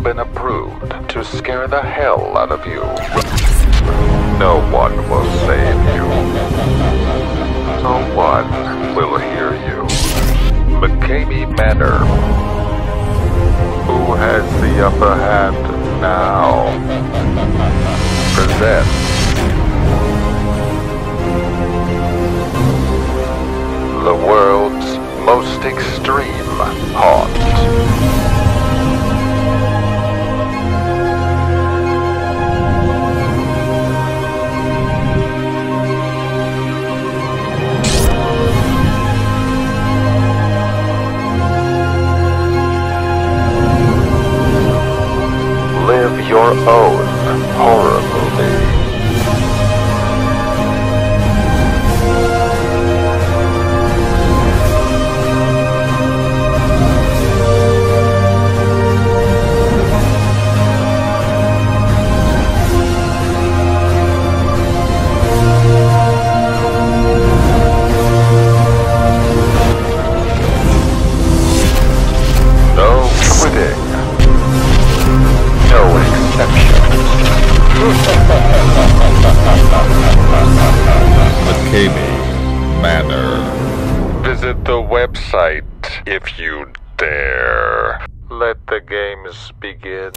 been approved to scare the hell out of you. No one will save you. No one will hear you. McKamey Manor. Who has the upper hand now? Presents the world's most extreme haunt. Live your own horror movie. No quitting. No exceptions. McKamey Manor. Visit the website if you dare. Let the games begin.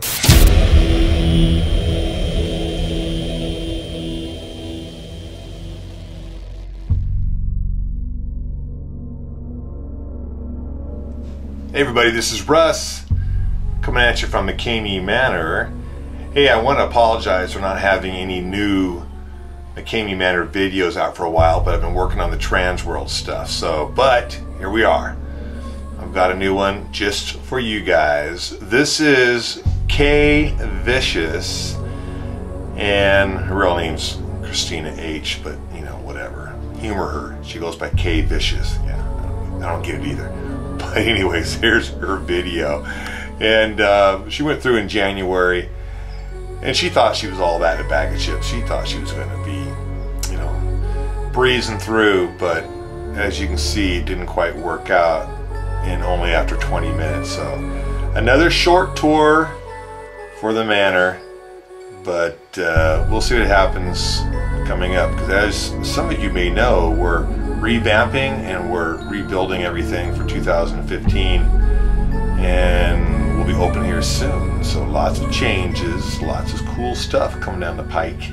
Hey everybody, this is Russ coming at you from McKamey Manor. Hey, I want to apologize for not having any new McKamey Manor videos out for a while, but I've been working on the trans world stuff. But here we are. I've got a new one just for you guys. This is K Vicious, and her real name's Christina H, but you know, whatever. Humor her. She goes by K Vicious. Yeah, I don't get it either. But anyways, here's her video. And she went through in January, and she thought she was all that in a bag of chips. She thought she was going to be, you know, breezing through, but as you can see, it didn't quite work out, and only after 20 minutes. So another short tour for the manor, but we'll see what happens coming up, because as some of you may know, we're revamping and we're rebuilding everything for 2015, and we'll be open here soon. So lots of changes, lots of cool stuff coming down the pike.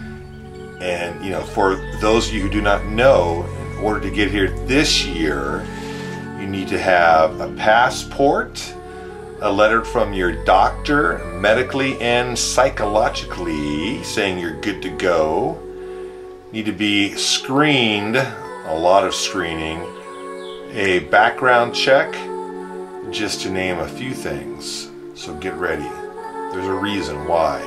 And you know, for those of you who do not know, in order to get here this year, you need to have a passport, a letter from your doctor, medically and psychologically, saying you're good to go. Need to be screened, a lot of screening, a background check, just to name a few things. So get ready. There's a reason why.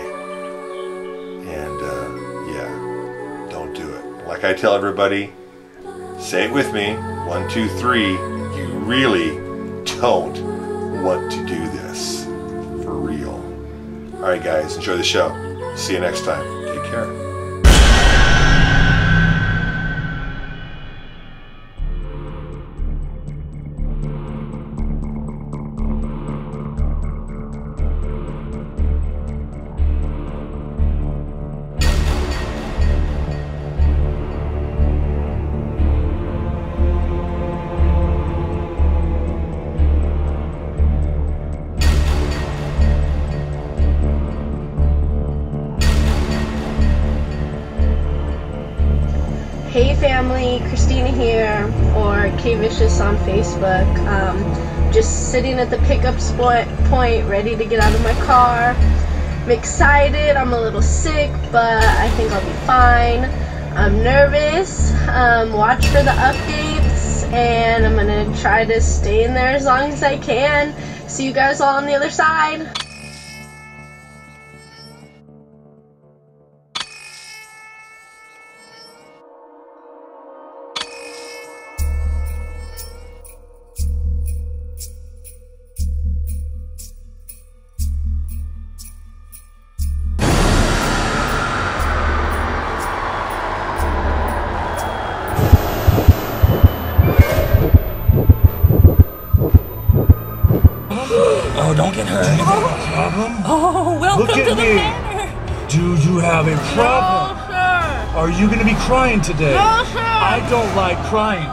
And yeah, don't do it. Like I tell everybody, say it with me, 1, 2, 3, you really don't want to do this. For real. Alright guys, enjoy the show. See you next time. Take care. Hey family, Christina here, or K Vicious on Facebook. Just sitting at the pickup point, ready to get out of my car. I'm excited, I'm a little sick, but I think I'll be fine. I'm nervous. Watch for the updates, and I'm gonna try to stay in there as long as I can. See you guys all on the other side. Oh, don't fucking hurt. Problem? Oh, welcome Look to at the me. manor. Do you have a problem? No, sir. Are you gonna be crying today? No, sir. I don't like crying.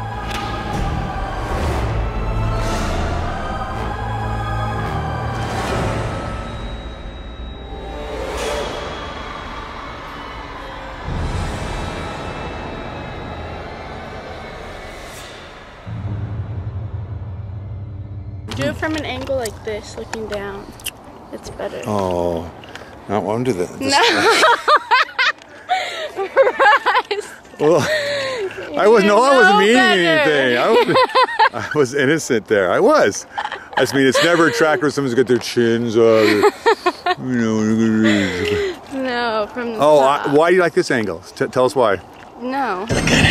Do it from an angle like this, looking down. It's better. Oh, I won't do that. Well, I wasn't meaning anything. I was innocent there. I was. I just mean it's never attractive when someone's got their chins up. No, from the Oh, top. why do you like this angle? Tell us why. No.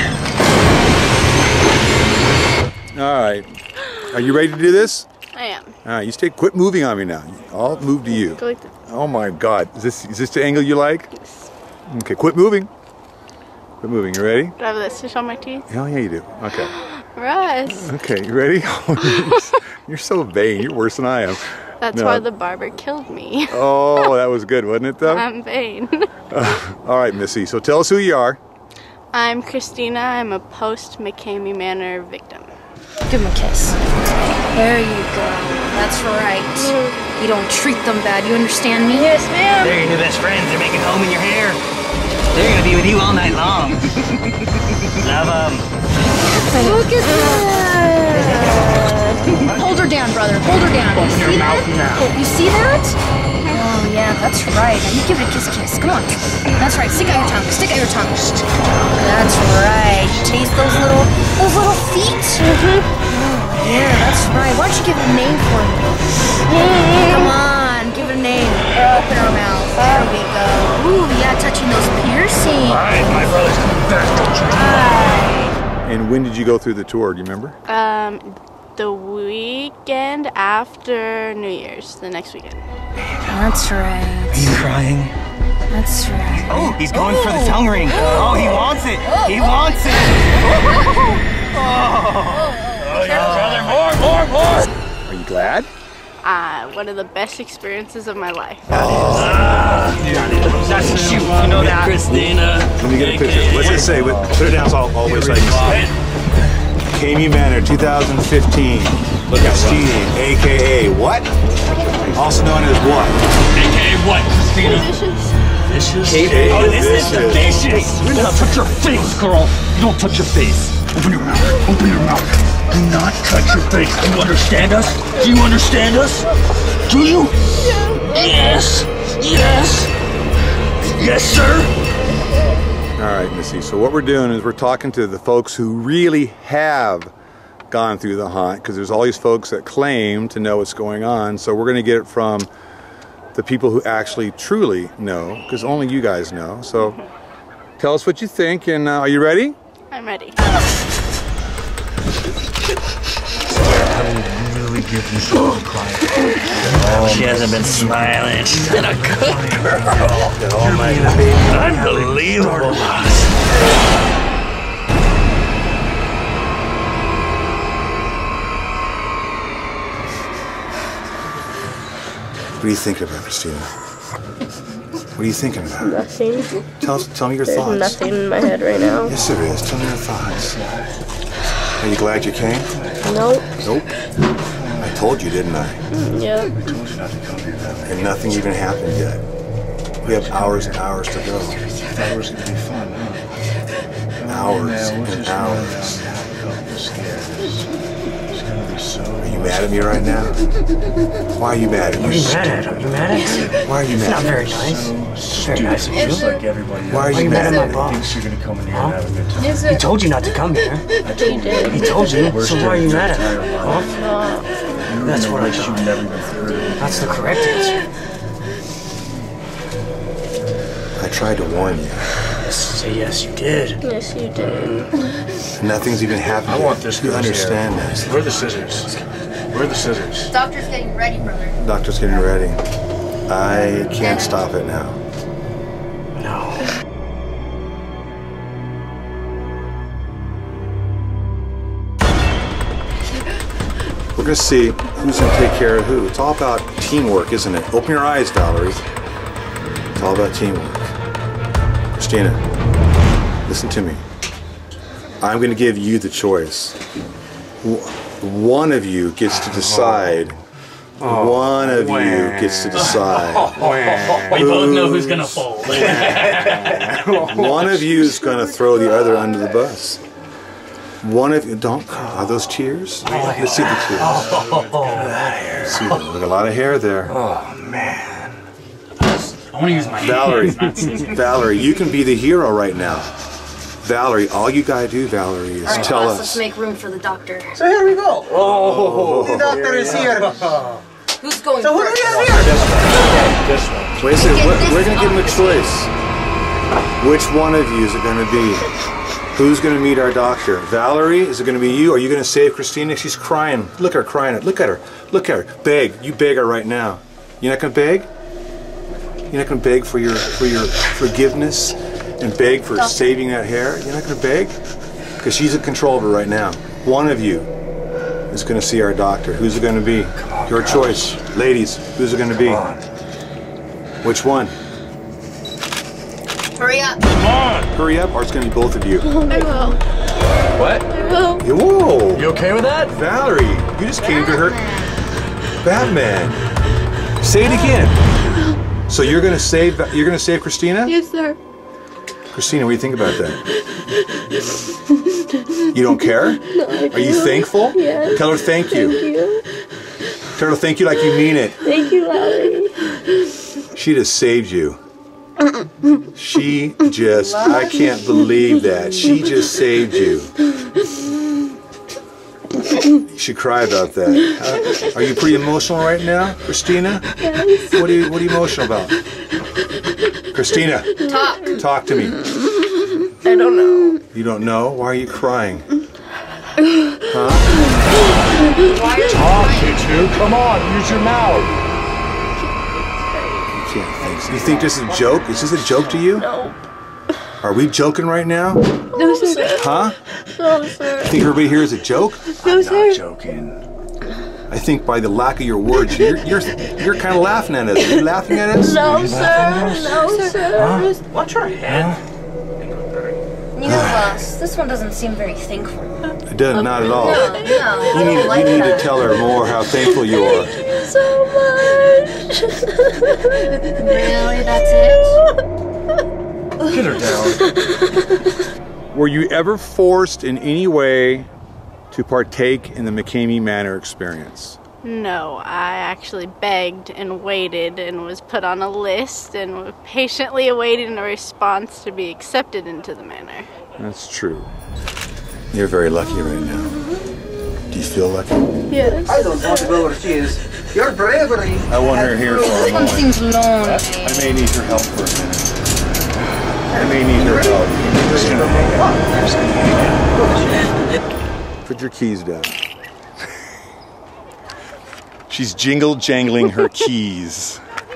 All right. Are you ready to do this? I am. All right. Quit moving on me now. I'll move to you. Go like this. Oh my God. Is this the angle you like? Yes. Okay. Quit moving. Quit moving. You ready? Do I have this to show my teeth? Hell yeah, you do. Okay. Russ. Okay. You ready? You're so vain. You're worse than I am. That's No. why the barber killed me. Oh, that was good, wasn't it, though? I'm vain. All right, Missy. So tell us who you are. I'm Christina. I'm a post-McKamey Manor victim. Give him a kiss. There you go. That's right. You don't treat them bad. You understand me? Yes, ma'am. They're your new best friends. They're making home in your hair. They're gonna be with you all night long. Love them. Look at that. Hold her down, brother. Hold her down. You see that? You see that? Oh, yeah, that's right. Now you give it a kiss. Come on. That's right. Stick out your tongue. Stick out your tongue. That's right. Taste those little feet? Yeah, that's right. Why don't you give it a name for me? Come on, give it a name. Open her mouth. There we go. Ooh, yeah, touching those piercings. Alright, my brother's coming back, don't you? And when did you go through the tour? Do you remember? The weekend after New Year's, the next weekend. That's right. Are you crying? That's right. Oh, he's going for the tongue ring. Oh, he wants it. He wants it. Oh, yeah, brother, more! Are you glad? One of the best experiences of my life. That's the shoot. You know that. Christina. Let me get a picture. What's it say? Put it down so I'll always like McKamey Manor 2015. Christina, a.k.a. what? Also known as what? AKA what, Christina? Vicious? Oh, this is the vicious. Do not touch your face, girl. You don't touch your face. Open your mouth. Open your mouth. Do not touch your face. Do you understand us? Do you understand us? Do you? Yes. Yes. Yes, sir. All right, Missy. So what we're doing is we're talking to the folks who really have gone through the haunt, because there's all these folks that claim to know what's going on. So we're going to get it from the people who actually truly know, because only you guys know. So tell us what you think, and are you ready? I'm ready. Really give you something to cry. She hasn't been smiling. She's been a good girl. Oh my God. Unbelievable. What are you thinking about, Christina? What are you thinking about? Nothing. Tell me your There's thoughts. nothing in my head right now. Yes, there is. Tell me your thoughts. Are you glad you came? Nope. Nope. I told you, didn't I? Yeah. And nothing even happened yet. We have hours and hours to go. That was gonna be fun, huh? Hours and hours. Are you mad at me right now? Why are you mad at me? Are you mad at him? You mad at him? Why are you It's mad not at very me? nice. Very nice of you. Like everybody Why are else. you mad at at my me? boss? Thinks you're gonna come in here and have a good time. He told you not to come here. He did. He told you. So why are you mad at him? Huh? That's what I You thought. never even heard of it. That's the correct answer. I tried to warn you. Say yes, you did. Yes, you did. Nothing's even happened I yet. want this You girl's understand hair. this. Where are the scissors? Where are the scissors? Doctor's getting ready, brother. Doctor's getting ready. I can't stop it now. No. We're gonna see who's gonna take care of who. It's all about teamwork, isn't it? Open your eyes, Valerie. It's all about teamwork. Christina, listen to me. I'm gonna give you the choice. One of you gets to decide. One of you gets to decide. We both know who's gonna fold. One of you is gonna throw the other under the bus. One of you, don't, are those tears? Let's see the tears. See, look, a lot of hair there. Oh man. I want to use my Valerie, you can be the hero right now. Valerie, all you gotta do, Valerie, is All right, tell boss, us. let's make room for the doctor. So here we go. Oh, The doctor is here. Who's going So who do first? we have here? This one. Wait a second, we're gonna give him a choice. Which one of you is it gonna be? Who's gonna meet our doctor? Valerie, is it gonna be you? Are you gonna save Christina? She's crying. Look at her crying. Look at her. Look at her. Beg. You beg her right now. You're not gonna beg? You're not gonna beg for your forgiveness and beg for saving that hair? You're not gonna beg? Because she's in control of her right now. One of you is gonna see our doctor. Who's it gonna be? Your choice. Ladies, who's it gonna be? Which one? Hurry up. Hurry up, or it's gonna be both of you. I will. What? I will. Whoa! You okay with that? Valerie, you just came to her. Batman. Say it again. So you're gonna save Christina? Yes, sir. Christina, what do you think about that? You don't care? No, I Are you thankful? Yes. Tell her thank you. Thank you. Tell her thank you like you mean it. Thank you, Valerie. She just saved you. She just, I can't believe that. She just saved you. You should cry about that. Are you pretty emotional right now, Christina? Yes. What are you emotional about? Christina, talk to me. I don't know. You don't know? Why are you crying? Huh? Talk, you two. Come on, use your mouth. You can't think so. You think this is a joke? Is this a joke to you? No. Are we joking right now? No, sir. Huh? No, sir. You think everybody here is a joke? No, sir. Joking. I think by the lack of your words, you're kind of laughing at us. Are you laughing at us? No, sir. No, sir. Watch your head. You know, boss, this one doesn't seem very thankful. It doesn't, not at all. No. You need to tell her more how thankful you are. Thank you so much. Really, that's it? Get her down. Were you ever forced in any way to partake in the McKamey Manor experience? No, I actually begged and waited and was put on a list and patiently awaiting a response to be accepted into the manor. That's true. You're very lucky right now. Do you feel lucky? Yes. I don't want to go overseas. Your bravery. I want her here for a This one moment. seems lonely. I may need her help for a minute. I may need her help. Put your keys down. She's jangling her keys.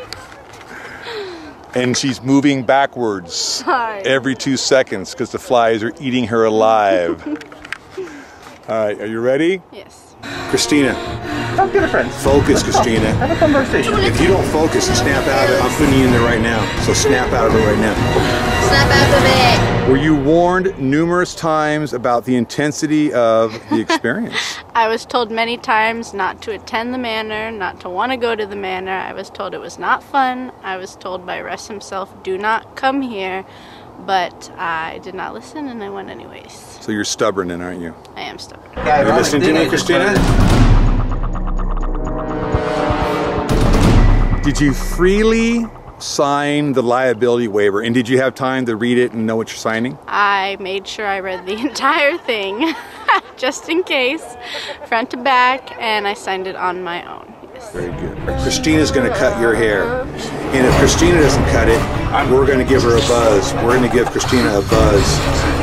And she's moving backwards every 2 seconds because the flies are eating her alive. All right, are you ready? Yes. Christina, Talk to your friends. focus, Christina. Have a conversation. If you don't focus and snap out of it, I'm putting you in there right now. So snap out of it right now. Snap out of it. Were you warned numerous times about the intensity of the experience? I was told many times not to attend the manor, not to want to go to the manor. I was told it was not fun. I was told by Russ himself, do not come here. But I did not listen and I went anyways. So you're stubborn then, aren't you? I am stubborn. Are you listening to me, Christina? Did you freely sign the liability waiver? And did you have time to read it and know what you're signing? I made sure I read the entire thing, just in case, front to back, and I signed it on my own. Yes. Very good. Christina's going to cut your hair. And if Christina doesn't cut it, we're going to give her a buzz. We're going to give Christina a buzz.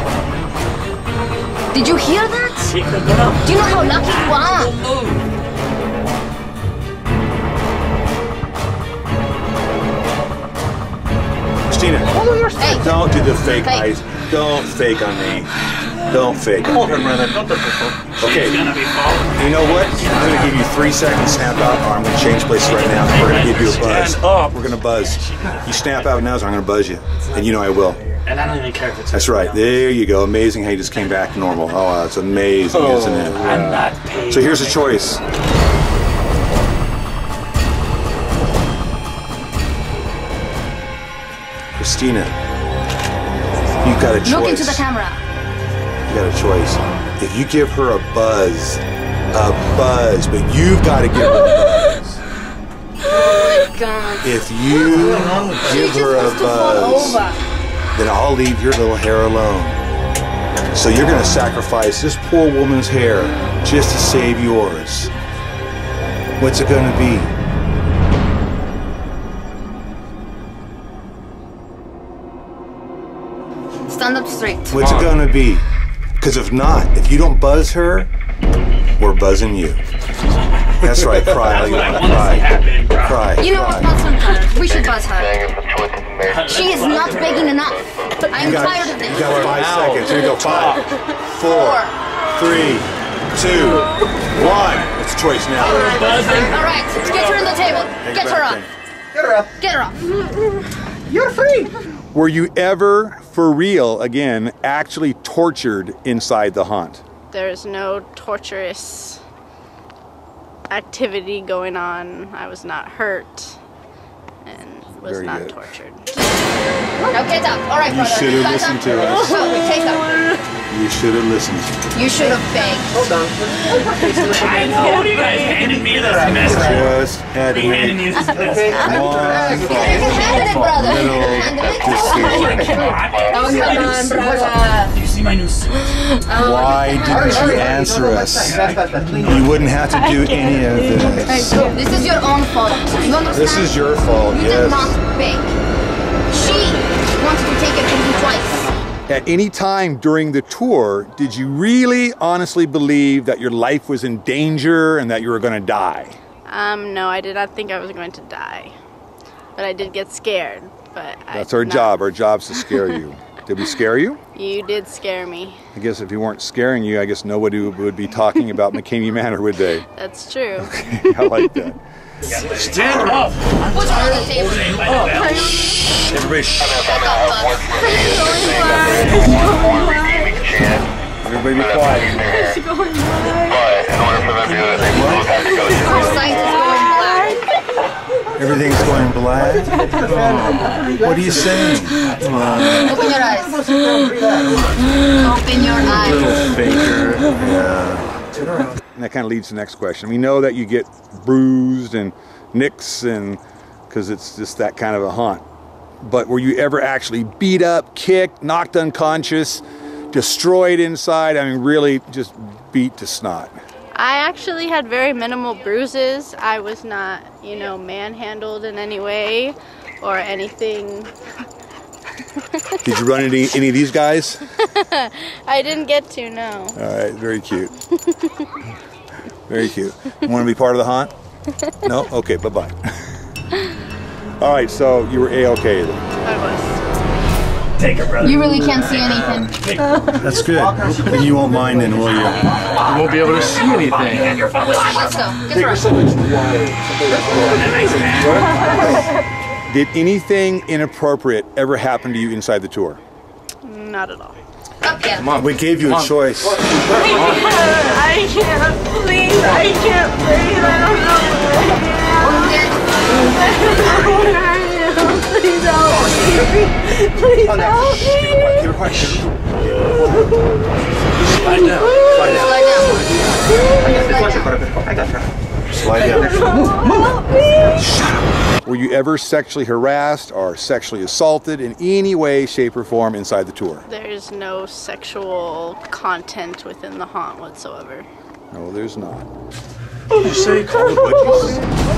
Did you hear that? Do you know how lucky you are? Christina, Hey. don't do the fake Fake. eyes. Don't fake on me. Don't fake Hold her, it. brother. Don't be official. Okay. She's gonna be following. You know what? I'm going to give you 3 seconds to snap out, or I'm going to change places right now. We're going to give you a buzz. Stand up. We're going to buzz. You snap out now, so I'm going to buzz you. And you know I will. And I don't even care if it's. That's right. There you go. Amazing how you just came back to normal. Oh, that's amazing, isn't it? I'm not paid. So here's a choice. Christina, you've got a choice. Look into the camera. You got a choice. If you give her a buzz, but you've got to give her a buzz. Oh my God. If you give her a buzz, then I'll leave your little hair alone. So you're going to sacrifice this poor woman's hair just to save yours. What's it going to be? Stand up straight. What's it going to be? Because if not, if you don't buzz her, we're buzzing you. That's right, cry all you want to cry. Cry. You know what? Buzz her. We should buzz her. She is not begging enough. I'm tired of this. You got 5 seconds. Here you go. 5, 4, 3, 2, 1. It's a choice now. All right, get her on the table. Get her up. Get her up. Get her up. You're free. Were you ever, for real, again, actually tortured inside the haunt? There's no torturous activity going on. I was not hurt and was Very not good. tortured. Now get up. All right, You brother. should have Stand listened up. to us. Well, take up. You should have listened. You should have begged. Hold on. I know. What are you guys handing me this mess? Just had to Handing make me this mess. You can handle it, brother. little Handle it. decision. Oh, come on, brother. Do you see my new suit? Why didn't you answer us? You wouldn't have to do any of this. This is your own fault. You understand? This is your fault, You did not yes. beg. She wanted to take it from you twice. At any time during the tour, did you really honestly believe that your life was in danger and that you were going to die? No, I did not think I was going to die, but I did get scared. But That's our job. Our job's to scare you. Did we scare you? You did scare me. I guess if we weren't scaring you, I guess nobody would be talking about McKamey Manor, would they? That's true. I like that. Stand up. Put her on the table. Everybody, everybody be quiet. Her sight is going black. Everything's going black. What are you saying? Open your eyes. Open your eyes. Little faker. Yeah. And that kind of leads to the next question. We know that you get bruised and nicks, and because it's just that kind of a haunt. But were you ever actually beat up, kicked, knocked unconscious, destroyed inside? I mean, really just beat to snot. I actually had very minimal bruises. I was not, you know, manhandled in any way or anything. Did you run into any of these guys? I didn't get to, no. All right, very cute. Very cute. You want to be part of the haunt? No? Okay, bye-bye. All right, so you were A-okay then. I was. Take her, brother. You really can't see anything. That's good. And you won't mind then, will you? You won't be able to see anything. Let's go. Get her up. Did anything inappropriate ever happen to you inside the tour? Not at all. Up, yeah. We gave you a choice. I can't, please, I can't breathe, I don't know Please help me. Please help me. Slide down. Slide down. Were you ever sexually harassed or sexually assaulted in any way, shape, or form inside the tour? There's no sexual content within the haunt whatsoever. No, there's not. Did you say call the buddies?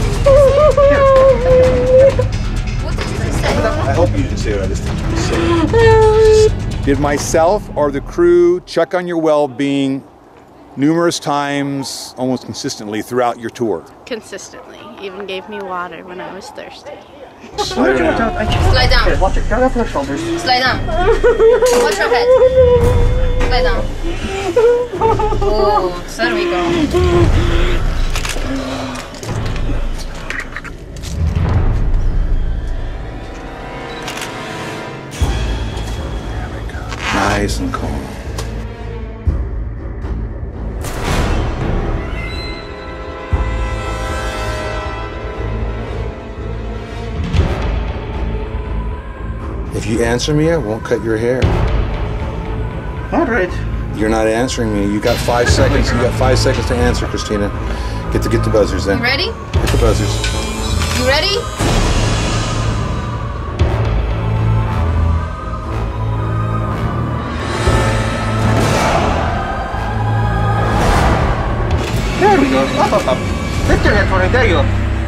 What did you just say? I hope you didn't say what I just think you said. Did myself or the crew check on your well-being numerous times, almost consistently throughout your tour? Consistently. Even gave me water when I was thirsty. Slide down. Slide down. Watch it. Get up on the shoulders. Slide down. Watch your head. Lie down. Oh, so there we go. Nice and calm. If you answer me, I won't cut your hair. All right. You're not answering me. You got 5 seconds. You got 5 seconds to answer, Christina. Get the buzzers then. You ready? Get the buzzers. You ready? There we go. Up. Lift your head for it. There you go.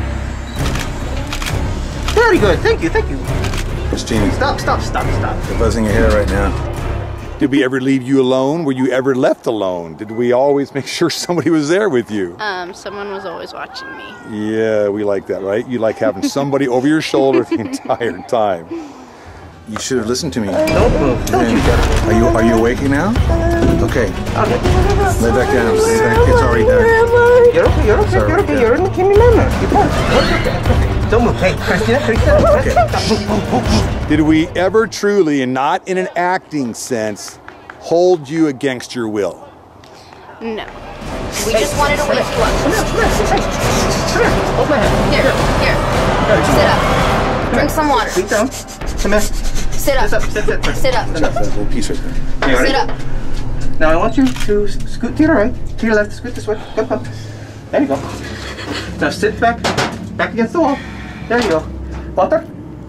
Very good. Thank you. Christina. Stop. You're buzzing your hair right now. Did we ever leave you alone? Were you ever left alone? Did we always make sure somebody was there with you? Someone was always watching me. Yeah, we like that, right? You like having somebody over your shoulder the entire time. You should have listened to me. Don't move. Don't you dare. Are you awake now? Okay. Lay back down. Lay back. It's already done. You're okay. You're in the McKamey Manor. You're fine. Okay. Don't move. Hey, Christina. Okay. Did we ever truly, and not in an acting sense, hold you against your will? No. We just wanted to wake you up. Come here. Hold my hand. Here. Sit up. Drink some water. Sit down. Come here. Sit up. Sit up. That little piece right there. Sit up. Now I want you to scoot to your right, to your left, scoot this way. Come. There you go. Now sit back against the wall. There you go. Water.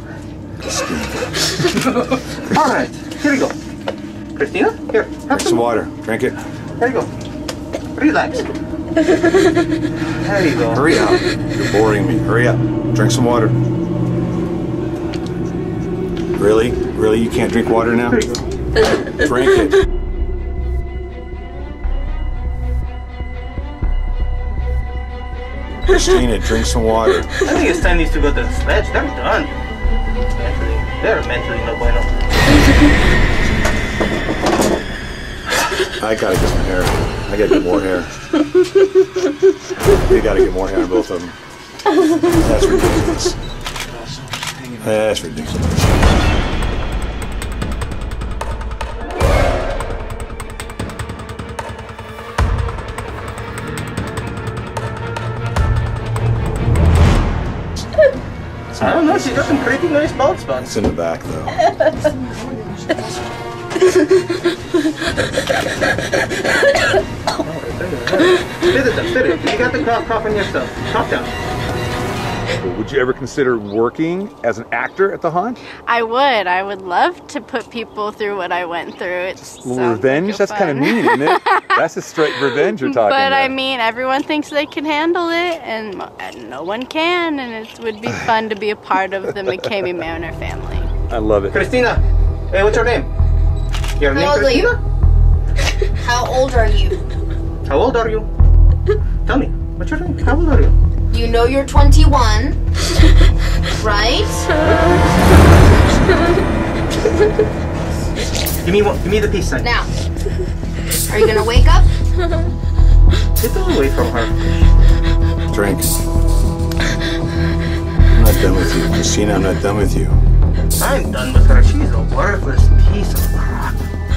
All right, here we go. Christina, here, have some water. Drink it. There you go. Relax. There you go. Hurry up. You're boring me. Hurry up. Drink some water. Really? You can't drink water now? There you go. Drink it. Christina, drink some water. I think it's time these two go to the sledge. They're done. They're mentally no bueno. I gotta get some hair. I gotta get more hair. We gotta get more hair on both of them. That's ridiculous. That's ridiculous. I don't know, she's got some pretty nice bald spots. It's in the back, though. Spit it. You got the cough on yourself. Cough down. Would you ever consider working as an actor at the haunt? I would. I would love to put people through what I went through. Well, revenge? That's kind of mean, isn't it? That's a straight revenge you're talking about. But I mean, everyone thinks they can handle it, and no one can, and it would be fun to be a part of the McKamey Manor family. I love it. Christina, hey, what's your name? Your name, Christina? How old are you? How old are you? Tell me, what's your name? How old are you? You know you're 21, right? Give me the peace sign. Now, are you gonna wake up? Get away from her. Drink. I'm not done with you. Christina, I'm not done with you. I'm done with her. She's a worthless piece of crap.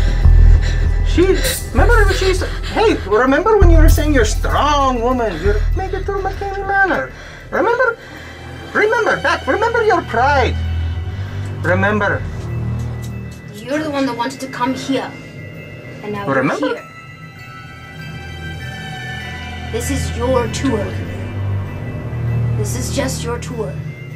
Remember when you were saying you're a strong woman? You'd make it through McKamey Manor. Remember? Remember your pride. Remember. You're the one that wanted to come here. And now Remember? you're here. This is your tour. This is just your tour.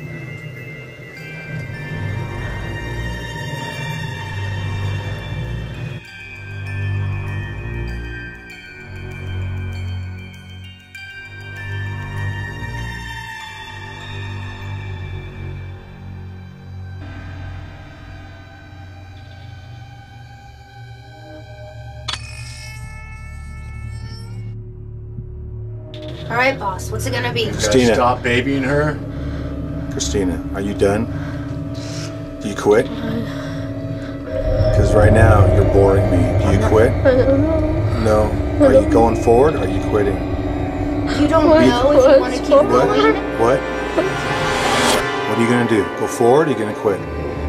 All right, boss. What's it gonna be? Christina. Stop babying her. Christina, are you done? Do you quit? Because right now you're boring me. Do you quit? No. Are you going forward or are you quitting? You don't know if you want to keep going? What? What are you going to do? Go forward or are you going to quit?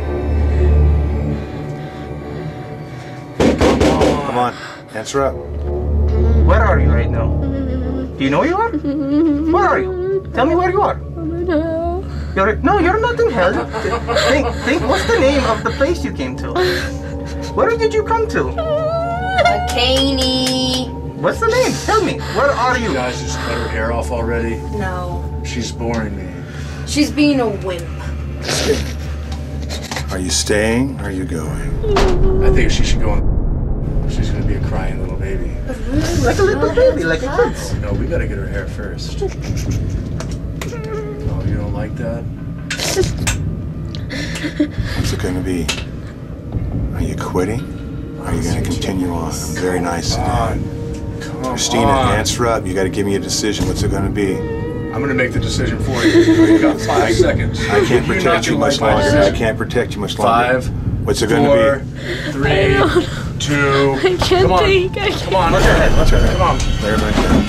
Come on. Answer up. Where are you right now? Do you know where you are? Where are you? Tell me where you are. No, you're not in hell. Think, what's the name of the place you came to? Where did you come to? McKamey. What's the name? Tell me. Where are you? You guys just cut her hair off already? No. She's boring me. She's being a wimp. Are you staying or are you going? I think she should go. She's gonna be a crying little baby. Like a little baby, like a kid's. No, we gotta get her hair first. Oh, you don't like that? What's it going to be? Are you quitting? Or are you going to continue on? I'm very nice today. Christina, answer up. You got to give me a decision. What's it going to be? I'm gonna make the decision for you. You got 5 seconds. I can't protect you much longer. I can't protect you much longer. 5. What's it going to be? 3, 2. I can't Come on. think. Come on. What's your head? What's your head? Come on. There, my friend.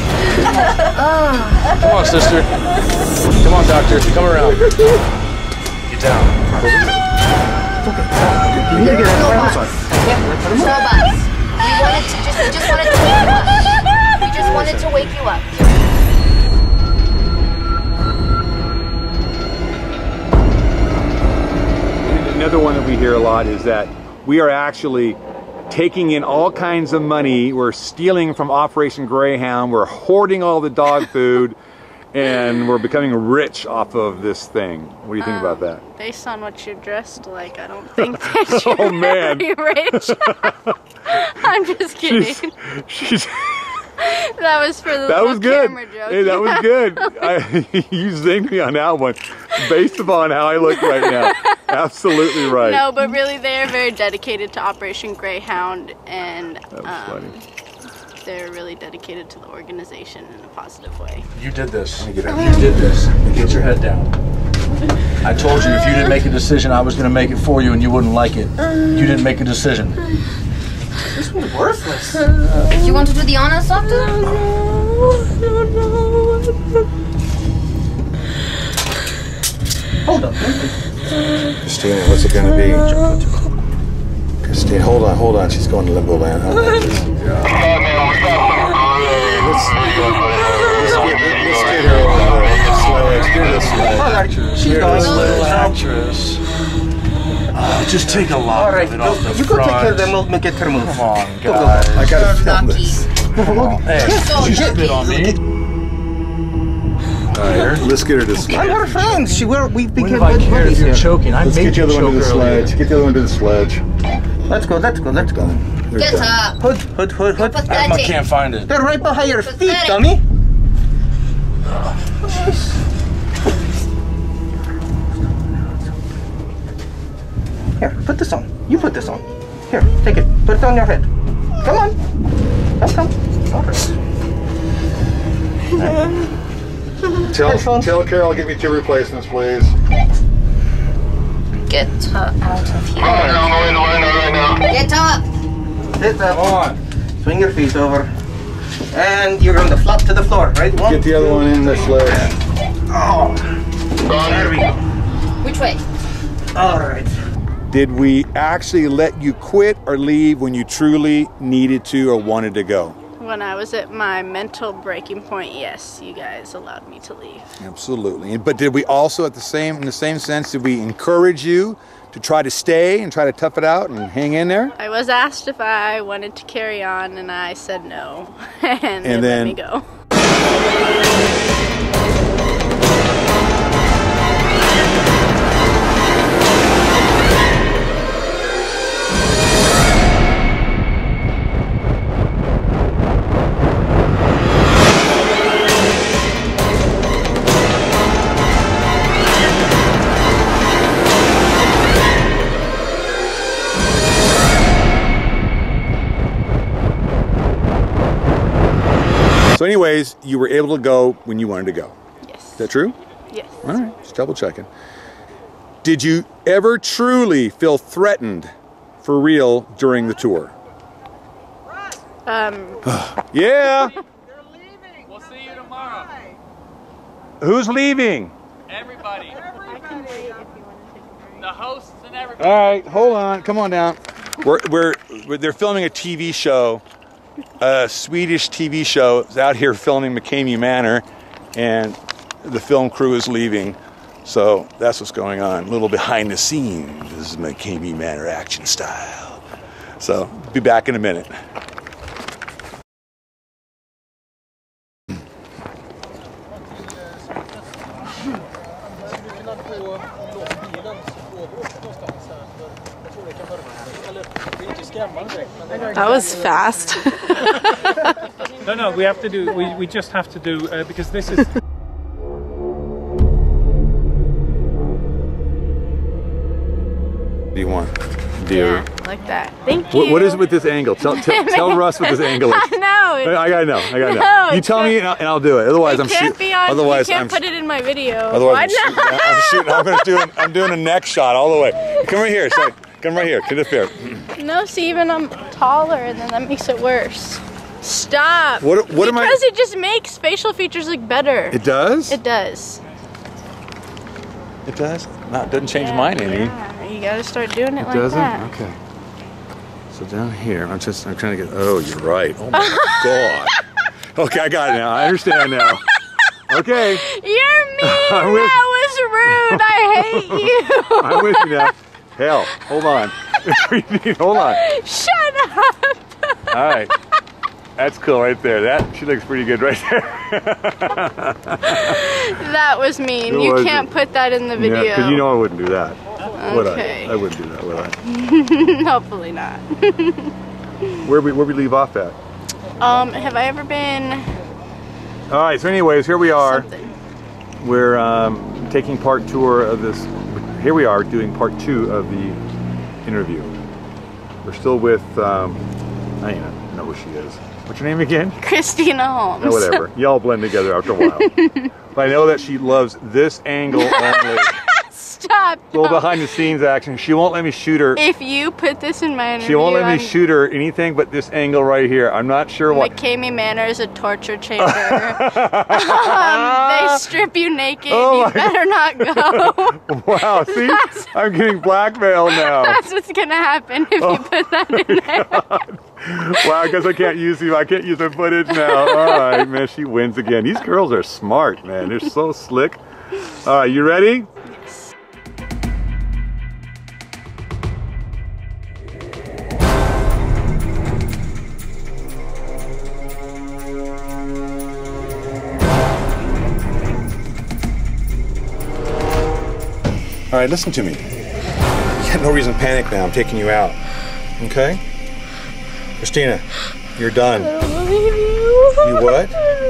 Come on, sister. Come on, doctor. Come around. Get down. You need to get out of the house. We just wanted to wake you up. Another one that we hear a lot is that we are actually taking in all kinds of money. We're stealing from Operation Greyhound. We're hoarding all the dog food, and we're becoming rich off of this thing. What do you think about that? Based on what you're dressed like, I don't think that you're Oh, man. very rich. I'm just kidding. She's That was for the that was good. camera joke. Hey, that was good. You zinged me on that one, based upon how I look right now. Absolutely right. No, but really, they are very dedicated to Operation Greyhound, and That was funny. they're really dedicated to the organization in a positive way. You did this. You did this. Get your head down. I told you if you didn't make a decision, I was going to make it for you and you wouldn't like it. You didn't make a decision. This was worthless. Do you want to do the honors, doctor? No. Hold on. Christina, what's it going to be? Christina, hold on. She's going to limbo land. Let's get her over the sledge. Get her the sledge. She's going. Little actress. Just take a lot All right, of it off the you go take care of front. them. We'll make it her move. Come on, Go. guys. I got to film this. Hey, she spit on me. All right, let's get her to the I'm sledge. her friend. We When became have I good cared if buddies you're here. choking? I Let's made get the you other one to choke the earlier. sledge. Get the other one to the sledge. Let's go. There's Get John. up. Hood. I can't find it. They're right behind your feet, Pathetic. dummy. Here, put this on. You put this on. Here, take it. Put it on your head. Come on. Come. All right. Tell Carol, give me 2 replacements, please. Get her out of here. Get up. Sit up. Come on. Swing your feet over. And you're going to flop to the floor, right? One, Get the other one in the sledge. Oh. There we go. Which way? All right. Did we actually let you quit or leave when you truly needed to or wanted to go? When I was at my mental breaking point, yes, you guys allowed me to leave. Absolutely. But did we also, in the same sense, did we encourage you to try to stay and try to tough it out and hang in there? I was asked if I wanted to carry on, and I said no, and they let me go. So anyways, you were able to go when you wanted to go. Yes. Is that true? Yes. All right, just double checking. Did you ever truly feel threatened for real during the tour? Yeah. We'll see you tomorrow. Who's leaving? Everybody. I can wait if you want to take a break. The hosts and everybody. All right, hold on. Come on down. They're filming a TV show, a Swedish TV show. It's out here filming McKamey Manor, and the film crew is leaving. So that's what's going on. A little behind the scenes. This is McKamey Manor action style. So be back in a minute. That was fast. No, we have to do, we just have to do, because this is... What do you want? Deer. Yeah, like that. Thank you. What is it with this angle? Tell Russ what this angle is. I gotta know. No, you tell me and I'll do it. Otherwise, I'm shooting. Otherwise, you can't put it in my video. Otherwise, I'm doing a neck shot all the way. Come right here. So, come right here. Get up here. No, see, even I'm taller, and then that makes it worse. Stop. What am I? Because it just makes facial features look better. It does? It does. It does? No, it doesn't change mine any. Yeah, you gotta start doing it like doesn't? that. Okay. So down here, I'm trying to get, oh, you're right. Oh my God. Okay, I got it now. I understand now. Okay. You're mean. That was rude. I hate you. I'm with you now. Hell, hold on. Hold on. Shut up. All right. That's cool right there. She looks pretty good right there. That was mean. You can't put that in the video. Yeah, because you know I wouldn't do that. Okay. I wouldn't do that, would I? Hopefully not. Where we leave off at? Have I ever been... All right, so anyways, here we are. Something. We're taking part tour of this. Here we are doing part 2 of the interview. We're still with, I don't know who she is. What's your name again? Christina Holmes. No, whatever. Y'all blend together after a while. But I know that she loves this angle only. Stop. A little behind the scenes action. She won't let me shoot her. If you put this in my interview, she won't let me shoot her anything but this angle right here. I'm not sure what. McKamey Manor is a torture chamber. They strip you naked. Oh you better not go. Wow, see? I'm getting blackmailed now. That's what's gonna happen if you put that in there. God. Wow, I guess I can't use the footage now. All right, man, she wins again. These girls are smart, man. They're so slick. All right, you ready? Yes. All right, listen to me. You got no reason to panic now. I'm taking you out. Okay? Christina, you're done. I don't believe you. You what?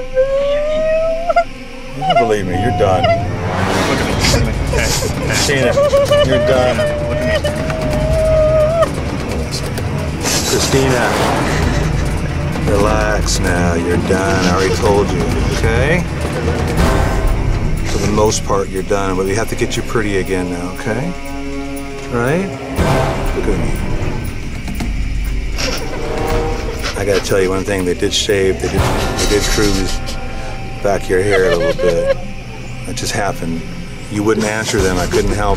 You don't believe me. You're done. Look at me. Okay. Christina, you're done. Look at me. Christina, relax now. You're done. I already told you. Okay? For the most part, you're done, but we have to get you pretty again now, okay? Right? Look at me. I gotta tell you one thing, they did shave, they did cruise back your hair a little bit. It just happened. You wouldn't answer them, I couldn't help.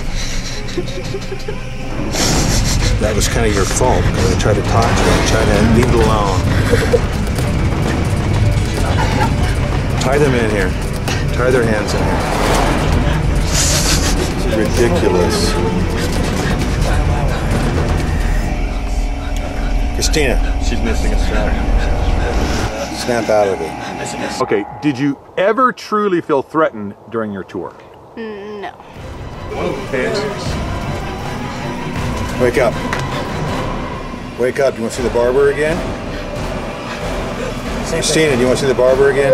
That was kind of your fault, because I tried to talk to them, tried to leave it alone. Tie them in here. Tie their hands in here. Ridiculous. Christina. She's missing a strap. Snap out of it. Okay, did you ever truly feel threatened during your tour? No. Wake up. Wake up. Do you want to see the barber again? Christina, do you want to see the barber again?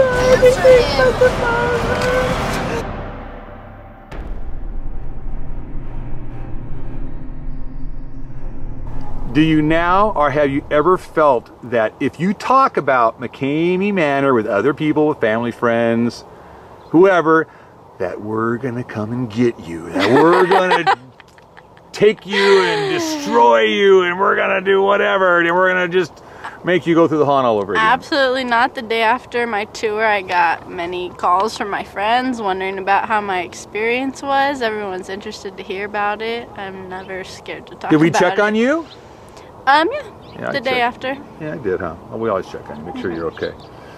Do you now, or have you ever felt that if you talk about McKamey Manor with other people, with family, friends, whoever, that we're gonna come and get you, that we're gonna take you and destroy you, and we're gonna do whatever, and we're gonna just make you go through the haunt all over again? Absolutely not. The day after my tour, I got many calls from my friends wondering about how my experience was. Everyone's interested to hear about it. I'm never scared to talk about it. Did we check on you? Yeah, the day after. Yeah, I did, huh? Well, we always check on you, make sure you're okay.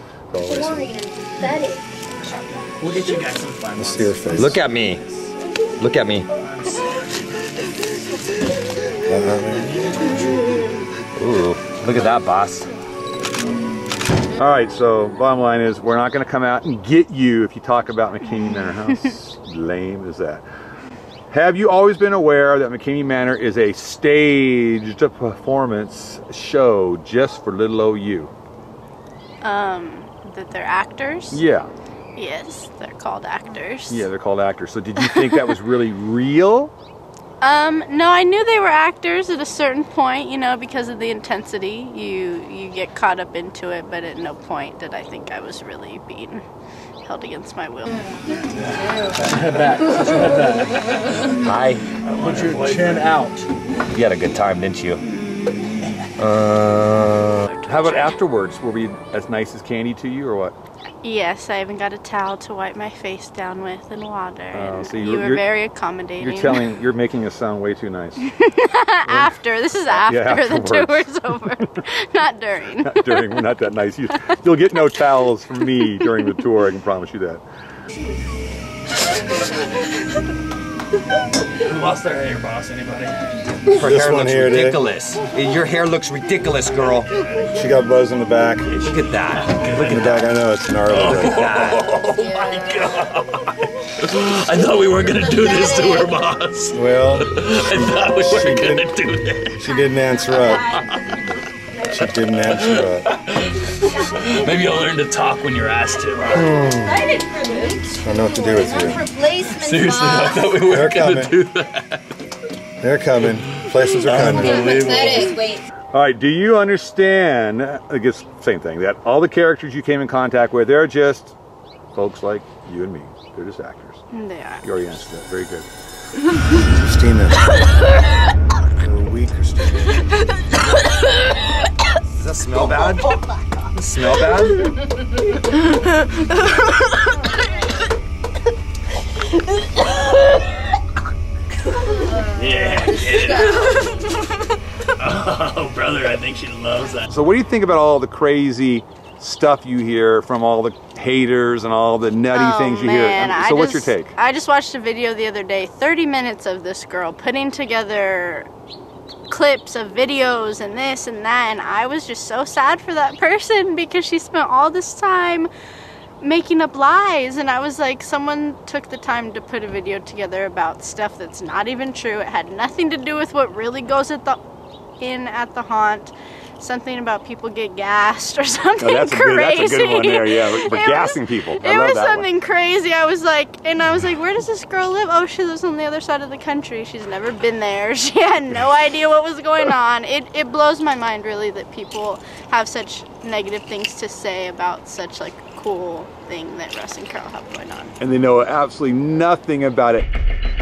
We'll get you guys some fun. Let's see her face. Look at me. Look at me. Ooh, look at that, boss. All right, so bottom line is we're not going to come out and get you if you talk about McKamey Manor. How lame is that? Have you always been aware that McKamey Manor is a staged performance show just for little old you? That they're actors? Yeah. Yes, they're called actors. Yeah, they're called actors. So did you think that was really real? No, I knew they were actors at a certain point, you know, because of the intensity. You get caught up into it, but at no point did I think I was really being held against my will. Head back. Put your head back. Hi. Put your chin out. You had a good time, didn't you? How about afterwards? Were we as nice as candy to you or what? Yes, I even got a towel to wipe my face down with and water. And so you were very accommodating. You're making us sound way too nice. This is after the tour's over, not during. Not during, we're not that nice. You'll get no towels from me during the tour, I can promise you that. Who lost their hair, boss? Anybody? Her hair looks ridiculous. Your hair looks ridiculous, girl. She got buzz in the back. Look at that. Look in the back. I know it's gnarly. Look at that. Oh my god! I thought we weren't gonna do this to her, boss. Well, I thought we weren't gonna do this. She didn't answer up. She didn't answer up. Maybe you'll learn to talk when you're asked to. Excited for this. I don't know what to do with you. Replacements, Seriously, I thought we weren't gonna do that. They're coming. Places are coming. Unbelievable. Wait. All right, do you understand, I guess same thing, that all the characters you came in contact with, they're just folks like you and me. They're just actors. They are. You already answered that. Very good. Christina. You're weak, Christina. Does that smell bad? Does it smell Yeah. Oh, brother, I think she loves that. So what do you think about all the crazy stuff you hear from all the haters and all the nutty things you hear? So what's your take? I just watched a video the other day, 30 minutes of this girl putting together clips of videos and this and that, and I was just so sad for that person because she spent all this time making up lies, and I was like, someone took the time to put a video together about stuff that's not even true. It had nothing to do with what really goes at the haunt. Something about people get gassed or something crazy. That's a good one there, yeah. We're gassing people. It was something crazy. I was like, where does this girl live? Oh, she lives on the other side of the country. She's never been there. She had no idea what was going on. It blows my mind, really, that people have such negative things to say about such like cool thing that Russ and Carol have going on. And they know absolutely nothing about it.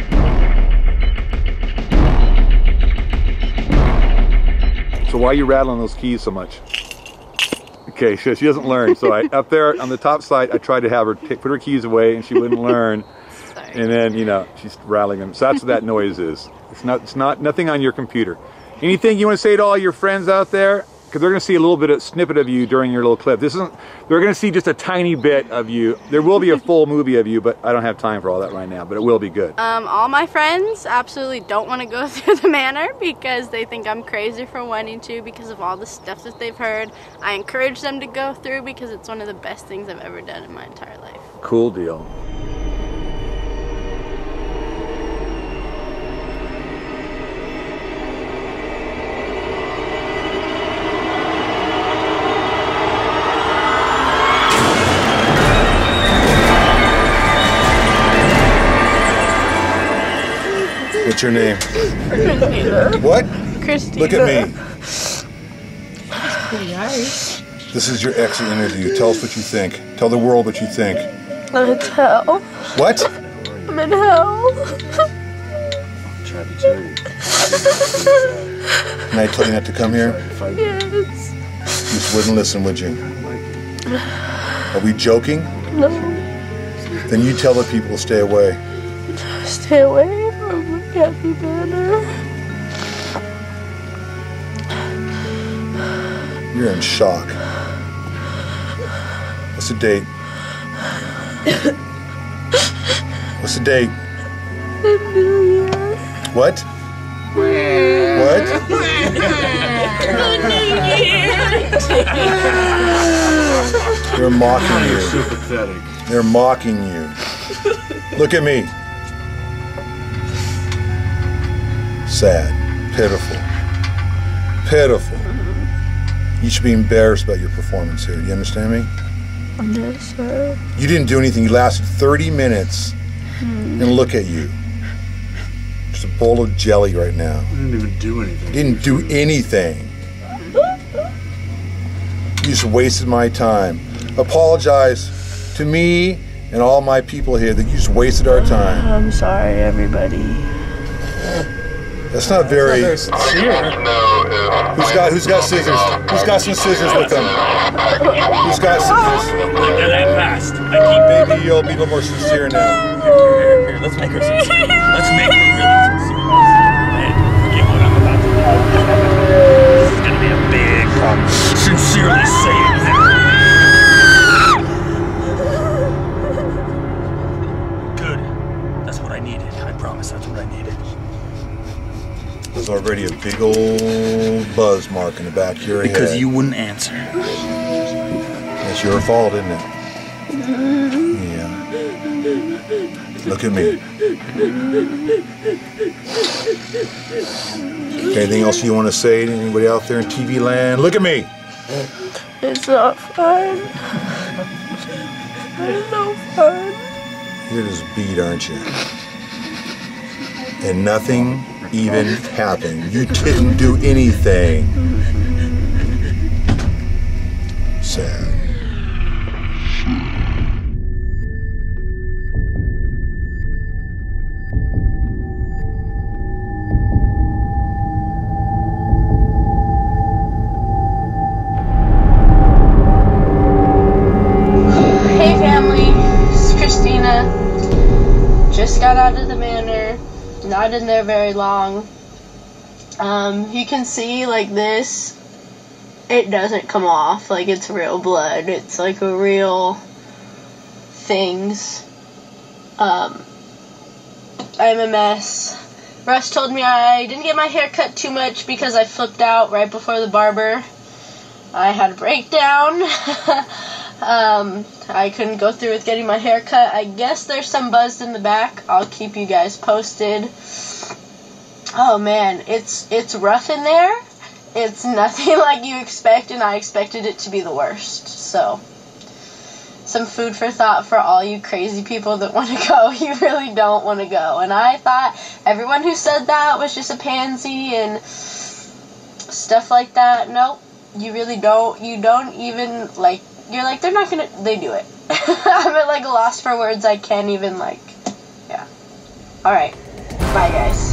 So why are you rattling those keys so much? Okay, she doesn't learn. So up there on the top side, I tried to have her put her keys away, and she wouldn't learn. Sorry. And then she's rattling them. So that's what that noise is. It's not nothing on your computer. Anything you want to say to all your friends out there? Because they're going to see a little bit of snippet of you during your little clip. They're going to see just a tiny bit of you. There will be a full movie of you, but I don't have time for all that right now, but it will be good. All my friends absolutely don't want to go through the manor because they think I'm crazy for wanting to because of all the stuff that they've heard. I encourage them to go through because it's one of the best things I've ever done in my entire life. Cool deal. What's your name? Christina. What? Christina. Look at me. Pretty nice. This is your exit interview. Tell us what you think. Tell the world what you think. It's hell. What? I'm in hell. And I told you not to come here? Yes. You just wouldn't listen, would you? Are we joking? No. Then you tell the people to stay away. Stay away from McKamey Manor. You're in shock. What's the date? What's the date? The New Year. What? What? They're mocking you. So pathetic. They're mocking you. Look at me. Sad. Pitiful. Pitiful. You should be embarrassed about your performance here. Do you understand me? Yes, sir. You didn't do anything. You lasted 30 minutes. And look at you. Just a bowl of jelly right now. I didn't even do anything. You didn't do anything. You just wasted my time. Apologize to me and all my people here that you just wasted our time. I'm sorry, everybody. That's not very sincere. Who's got scissors? Who's got some scissors with them? Who's got scissors? I passed. Maybe you'll be a little more sincere now. Here, let's make her sincere. Let's make her really sincere. Man, forget what I'm about to do. This is gonna be a big problem. Sincerely saying that. Good. That's what I needed. I promise that's what I needed. There's already a big old buzz mark in the back of your head. Because you wouldn't answer. It's your fault, isn't it? Yeah. Look at me. Anything else you want to say to anybody out there in TV land? Look at me. It's not fun. It's no fun. You're just beat, aren't you? And nothing even happened. You didn't do anything. Sad. Hey family, it's Christina. Just got out of the manor. Not in there very long. You can see like this, it doesn't come off. Like it's real blood. It's like a real things. I'm a mess. Russ told me I didn't get my hair cut too much because I flipped out right before the barber. I had a breakdown. I couldn't go through with getting my hair cut. I guess there's some buzz in the back. I'll keep you guys posted. Oh man, it's rough in there. It's nothing like you expect, and I expected it to be the worst. So, some food for thought for all you crazy people that want to go. You really don't want to go. And I thought everyone who said that was just a pansy and stuff like that. Nope, you really don't. You don't even, like, you're like, they're not gonna, they do it. I'm at like a loss for words. I can't even, like, yeah. Alright, bye guys.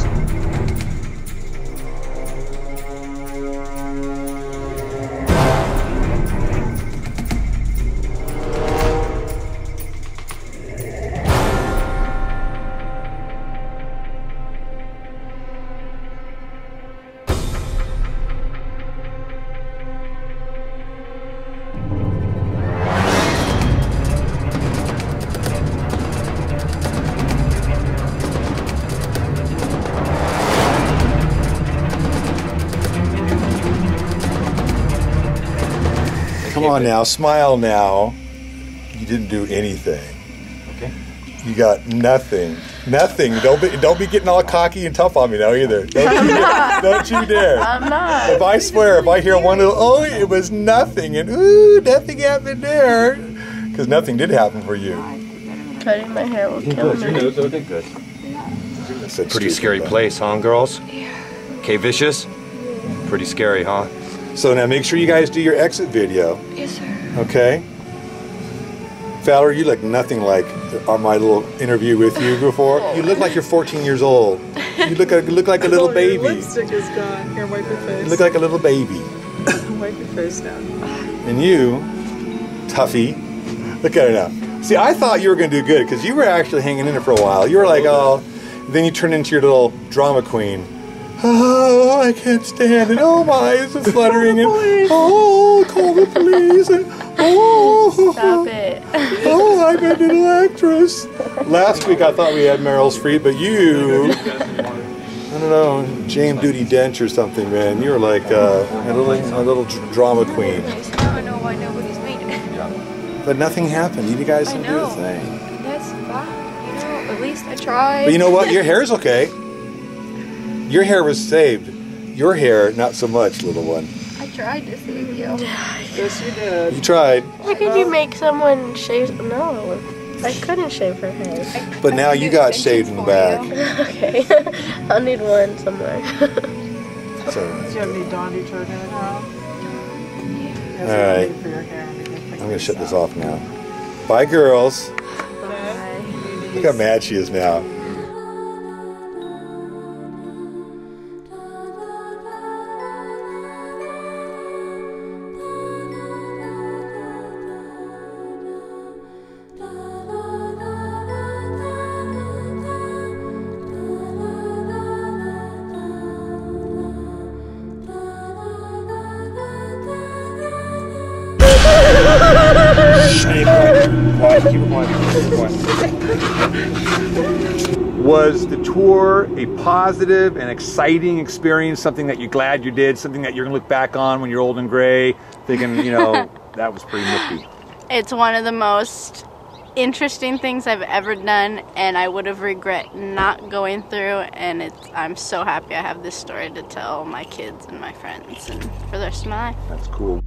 Come on now, smile now. You didn't do anything. Okay. You got nothing. Nothing. Don't be getting all cocky and tough on me now either. Don't you dare. I'm not. If I swear, if I hear one little, oh, it was nothing, and ooh, nothing happened there, because nothing did happen for you. Cutting my hair will kill me. Okay, good. Pretty scary place, huh, girls? Yeah. Okay, Vicious? Pretty scary, huh? So now make sure you guys do your exit video. Yes, sir. Okay? Valerie, you look nothing like on my little interview with you before. You look like you're 14 years old. You look like a little baby. Your lipstick is gone. Here, wipe your face. You look like a little baby. Wipe your face down. And you, Tuffy, look at her now. See, I thought you were going to do good because you were actually hanging in it for a while. You were like, oh, then you turned into your little drama queen. Oh, I can't stand it. Oh, my eyes are fluttering. And oh, call the police. And oh, stop it. Oh, I'm a little actress. Last week I thought we had Meryl Streep, but you, I don't know, James Duty Dench or something, man. You were like a little drama queen. Now I know why nobody's made it. But nothing happened. You guys didn't do a thing. That's fine. You know, at least I tried. But you know what? Your hair's okay. Your hair was saved. Your hair, not so much, little one. I tried to save you. Yes, you did. You tried. Why did you make someone shave? No, I couldn't shave her hair. But now you got shaved in the back. Okay, I'll need one somewhere. So, You don't need Dawn to turn it around. all right. I'm going to shut this off now. Bye, girls. Bye. Look how mad she is now. Was the tour a positive and exciting experience, something that you're glad you did, something that you're going to look back on when you're old and gray, thinking, you know, that was pretty nifty? It's one of the most interesting things I've ever done, and I would have regret not going through, and I'm so happy I have this story to tell my kids and my friends and for the rest of my life. That's cool.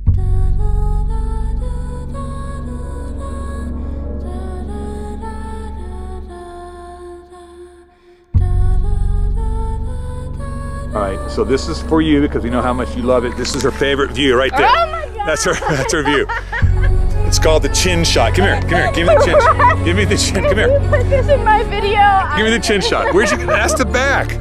All right, so this is for you because we know how much you love it. This is her favorite view right there. Oh my God. That's her view. It's called the chin shot. Come here, give me the chin shot. Give me the chin, come here. Put this in my video. Give me the chin shot. Where's your, that's the back.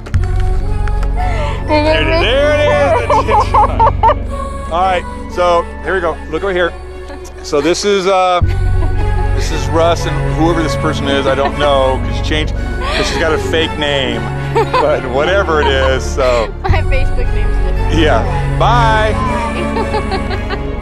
There it is, the chin shot. All right, so here we go. Look over here. So this is Russ and whoever this person is, I don't know, because she's got a fake name. But whatever it is, so. My Facebook name's different. Yeah. Bye.